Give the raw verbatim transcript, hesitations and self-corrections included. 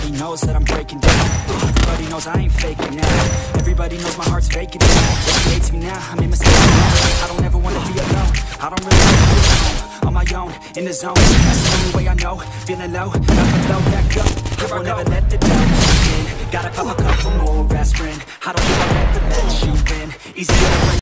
Everybody knows that I'm breaking down. Everybody knows I ain't faking now. Everybody knows my heart's vacant now. Everybody hates me now, I made mistakes now. I don't ever wanna be alone. I don't really wanna be alone. On my own, in the zone. That's the only way I know. Feeling low, nothing blow back up. Here I never let the doubt in. Gotta pop a couple more aspirin. I don't think I'll ever let you in. Easier to break